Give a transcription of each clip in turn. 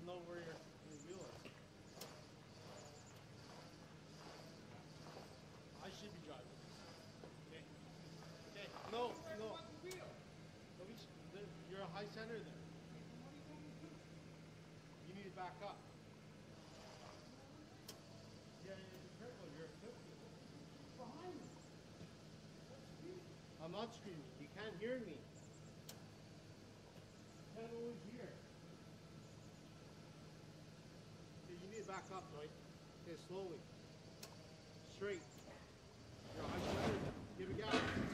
know where your wheel is. I should be driving. Okay. Okay. No. You're a high center there. You need to back up. Yeah, be careful. You're 50. Behind me. I'm not screaming. You can't hear me. You can't always hear. Okay, you need to back up, right? Okay, slowly. Straight. You're a high center there. Give it gas.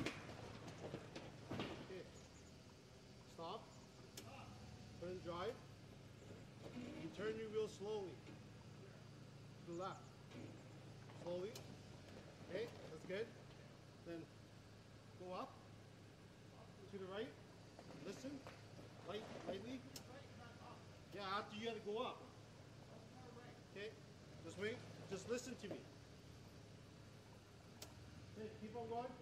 Okay. Stop. Put in drive. You turn your wheel slowly. To the left. Slowly. Okay, that's good. Then go up. To the right. Listen. Lightly. Yeah, after you gotta go up. Okay, just wait. Just listen to me. Okay, keep on going.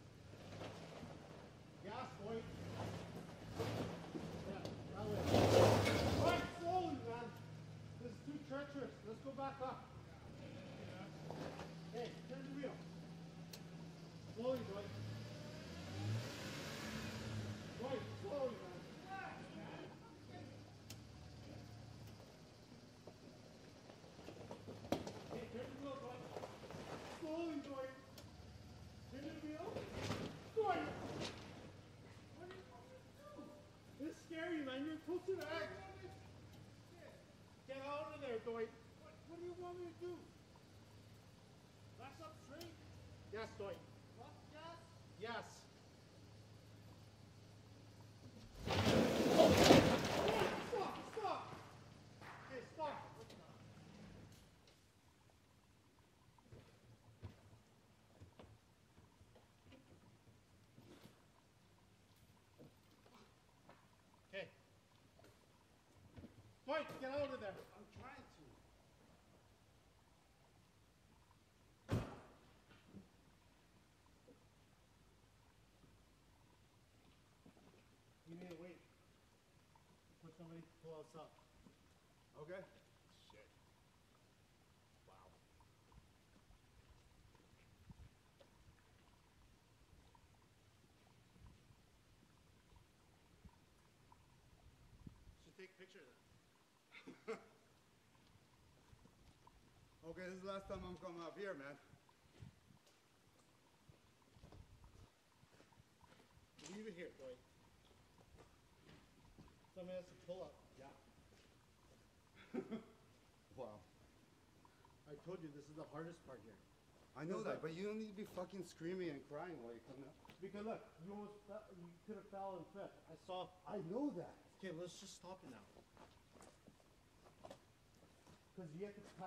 Gas, boy. Yeah, that way. Right, slowly, man. This is too treacherous. Let's go back up. Okay, turn the wheel. Slowly, boy. Right, slowly, man. Okay, turn the wheel, boy. Slowly, boy. Turn the wheel. Boy. What are you going to do? It's scary, man. You're close to the edge. Get out of there, Dwight. What do you want me to do? Lash up straight? Yes, Dwight. What? Gas? Yes. Stop! Okay, stop. Okay. Dwight, get out of there. I'm trying to. You need to wait for somebody to pull us up. Okay. Shit. Wow. Should take a picture of that. Okay, this is the last time I'm coming up here, man. Leave it here, Dwight. Somebody has to pull up. Yeah. Wow. I told you this is the hardest part here. I know that, but you don't need to be fucking screaming and crying while you're coming up. Because look, you could have fell and tripped. I saw. I know that. Okay, let's just stop it now. Because you have to cut.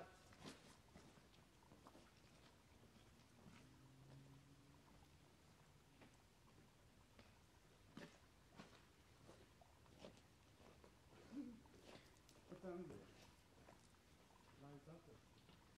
Put that under there. Lines up there.